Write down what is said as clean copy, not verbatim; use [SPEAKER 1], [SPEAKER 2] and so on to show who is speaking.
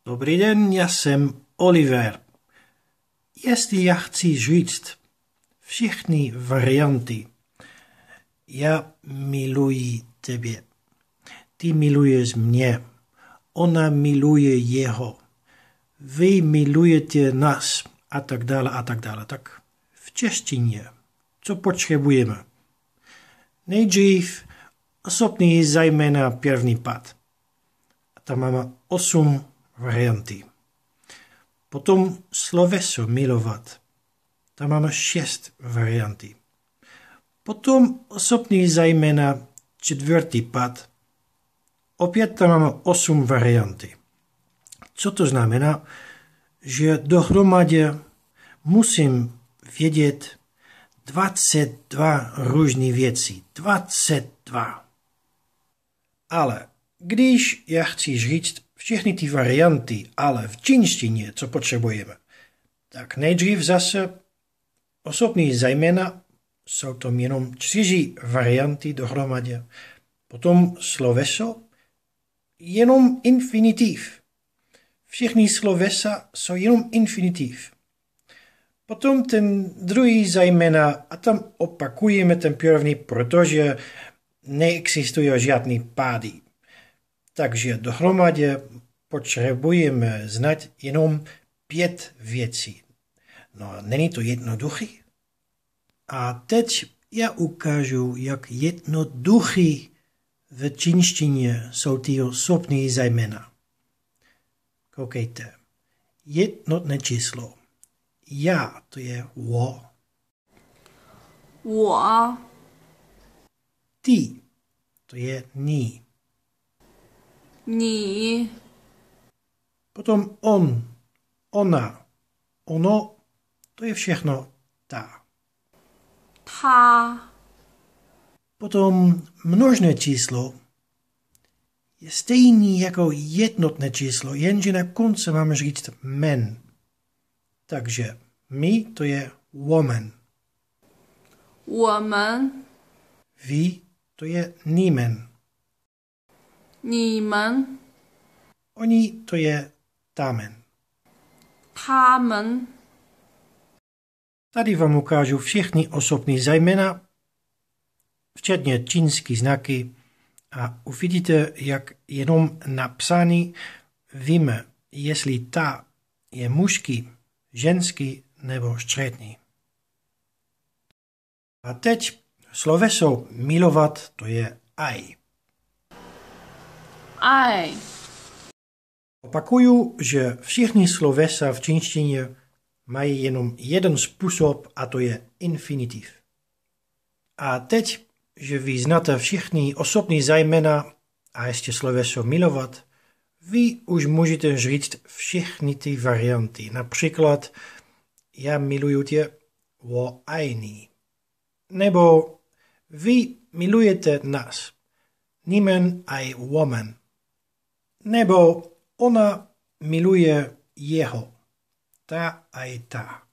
[SPEAKER 1] Dobrý den, já jsem Oliver. Jestli já chci říct všechny varianty. Já miluji tebe. Ty miluješ mě. Ona miluje jeho. Vy milujete nás. A tak dále, a tak dále. Tak v češtině, co potřebujeme? Nejdřív osobní zejména první pad. A tam máme 8 varianty. Potom sloveso milovat. Tam máme 6 varianty. Potom osobní zejména čtvrtý pad. Opět tam máme 8 varianty. Co to znamená? Že dohromady musím vědět 22 různých věcí. 22. Ale když já chci říct všechny ty varianty, ale v čínštině, co potřebujeme, tak nejdřív zase osobní zejména, jsou to jenom 4 varianty dohromady. Potom sloveso, jenom infinitiv. Všechny slovesa jsou jenom infinitiv. Potom ten druhý zejména a tam opakujeme ten první, protože neexistují žádný pády. Takže dohromady potřebujeme znát jenom 5 věcí. No, není to jednoduchý? A teď já ukážu, jak jednoduchý v čínštině jsou ty osobní zejména. Koukejte. Jednotné číslo. Já, to je 我.
[SPEAKER 2] 我
[SPEAKER 1] Ty, to je 你.
[SPEAKER 2] 你
[SPEAKER 1] Potom on, ona, ono, to je všechno ta.
[SPEAKER 2] 他
[SPEAKER 1] Potom množné číslo je stejný jako jednotné číslo, jenže na konci máme říct men. Takže my to je woman.
[SPEAKER 2] 我们
[SPEAKER 1] Vy to je nimen.
[SPEAKER 2] 你们
[SPEAKER 1] Oni to je tamen.
[SPEAKER 2] 他们
[SPEAKER 1] Tady vám ukážu všechny osobní zejména, včetně čínské znaky, a uvidíte, jak jenom napsaný víme, jestli ta je mužský, ženský nebo střední. A teď sloveso milovat, to je ai.
[SPEAKER 2] 爱
[SPEAKER 1] Opakuju, že všechny slovesa v čínštině mají jenom jeden způsob a to je infinitiv. A teď, že vy znáte všechny osobní zejména a ještě sloveso milovat, vy už můžete říct všechny ty varianty. Například, já miluju tě, 我爱你. Nebo vy milujete nás, 你们爱我们. Nebo ona miluje jeho, ta a ta.